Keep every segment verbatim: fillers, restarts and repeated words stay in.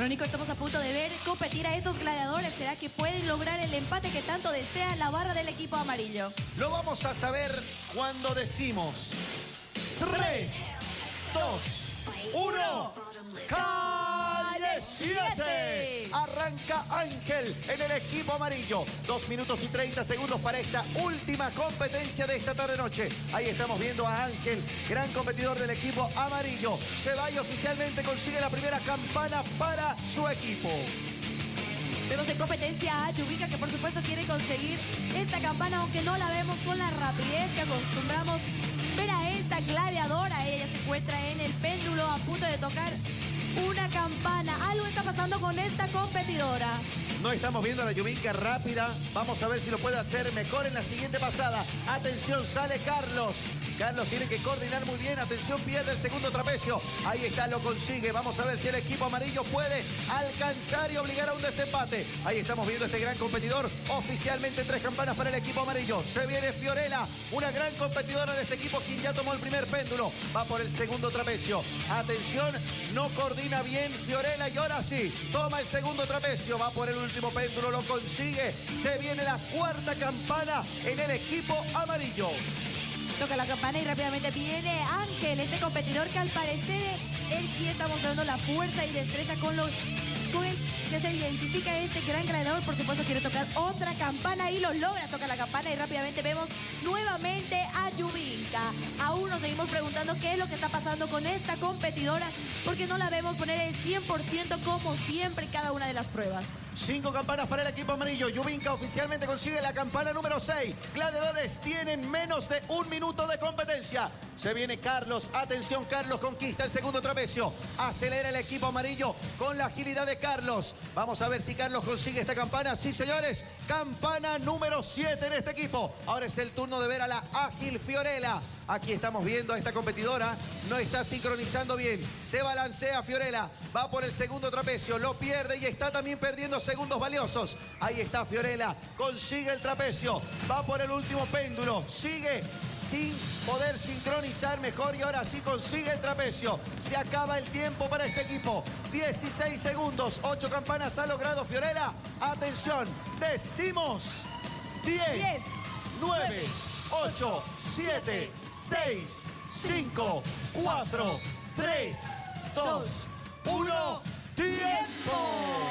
Rónico, estamos a punto de ver competir a estos gladiadores. ¿Será que pueden lograr el empate que tanto desea la barra del equipo amarillo? Lo vamos a saber cuando decimos tres, dos, uno. ¡Calle siete! Arranca Ángel en el equipo amarillo. Dos minutos y treinta segundos para esta última competencia de esta tarde-noche. Ahí estamos viendo a Ángel, gran competidor del equipo amarillo. Se va y oficialmente consigue la primera campana para su equipo. Vemos en competencia a Yubika, que por supuesto quiere conseguir esta campana, aunque no la vemos con la rapidez que acostumbramos ver a esta gladiadora. Ella se encuentra en el péndulo a punto de tocar una campana. Algo está pasando con esta competidora. No estamos viendo a la Yubika rápida. Vamos a ver si lo puede hacer mejor en la siguiente pasada. Atención, sale Carlos. Carlos tiene que coordinar muy bien. Atención, pierde el segundo trapecio. Ahí está, lo consigue. Vamos a ver si el equipo amarillo puede alcanzar y obligar a un desempate. Ahí estamos viendo a este gran competidor. Oficialmente tres campanas para el equipo amarillo. Se viene Fiorella, una gran competidora de este equipo, quien ya tomó el primer péndulo. Va por el segundo trapecio. Atención, no coordina bien Fiorella y ahora sí, toma el segundo trapecio. Va por el último péndulo, lo consigue. Se viene la cuarta campana en el equipo amarillo. Toca la campana y rápidamente viene Ángel, este competidor que al parecer él sí está mostrando la fuerza y destreza con los con el que se identifica este gran gladiador. Por supuesto quiere tocar otra campana y lo logra. Toca la campana y rápidamente vemos nuevamente a Yubika. Aún nos seguimos preguntando qué es lo que está pasando con esta competidora, porque no la vemos poner el cien por ciento como siempre en cada una de las pruebas. Cinco campanas para el equipo amarillo. Yubika oficialmente consigue la campana número seis. Gladiadores tienen menos de un minuto de competencia. Se viene Carlos. Atención, Carlos conquista el segundo trapecio. Acelera el equipo amarillo con la agilidad de Carlos. Vamos a ver si Carlos consigue esta campana. Sí, señores. Campana número siete en este equipo. Ahora es el turno de ver a la ágil Fiorella. Aquí estamos viendo a esta competidora. No está sincronizando bien. Se balancea Fiorella. Va por el segundo trapecio. Lo pierde y está también perdiendo segundos valiosos. Ahí está Fiorella. Consigue el trapecio. Va por el último péndulo. Sigue sin poder sincronizar mejor y ahora sí consigue el trapecio. Se acaba el tiempo para este equipo. dieciséis segundos. ocho campanas ha logrado Fiorella. Atención. Decimos diez, nueve, ocho, siete, seis, cinco, cuatro, tres, dos, uno, ¡tiempo!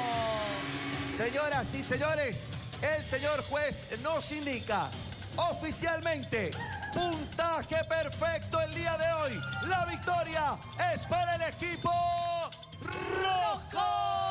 Señoras y señores, el señor juez nos indica oficialmente puntaje perfecto el día de hoy. La victoria es para el equipo rojo.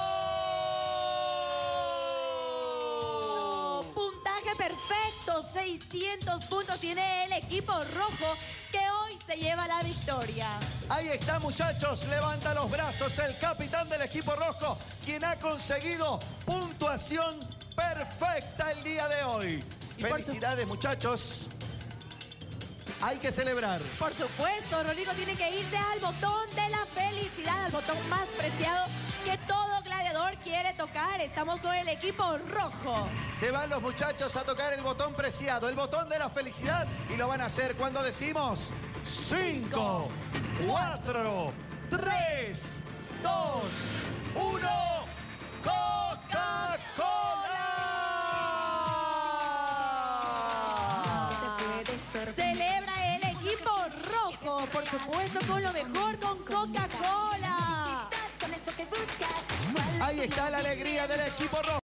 Puntaje perfecto, seiscientos puntos tiene el equipo rojo, que hoy se lleva la victoria. Ahí está, muchachos, levanta los brazos el capitán del equipo rojo, quien ha conseguido puntuación perfecta el día de hoy. Y felicidades, muchachos. Hay que celebrar. Por supuesto, Rónico tiene que irse al botón de la felicidad, al botón más preciado que todo gladiador quiere tocar. Estamos con el equipo rojo. Se van los muchachos a tocar el botón preciado, el botón de la felicidad, y lo van a hacer cuando decimos cinco, cuatro, tres, dos, uno, ¡Coca-Cola! Celebra el equipo rojo, por supuesto, con lo mejor, con Coca-Cola. Ahí está la alegría del equipo rojo.